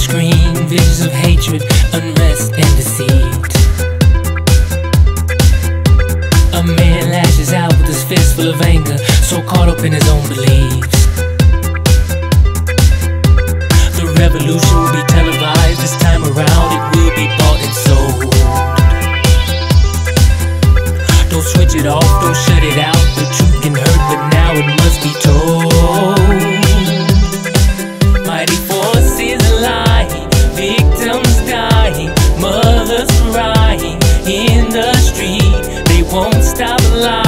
screen, visions of hatred, unrest and deceit. A man lashes out with his fist full of anger, so caught up in his own beliefs. The revolution will be televised, this time around it will be bought and sold. Don't switch it off, don't shut it out. The truth can hurt, but now it must be told. Mighty forces lying, victims dying, mothers crying in the street. They won't stop lying.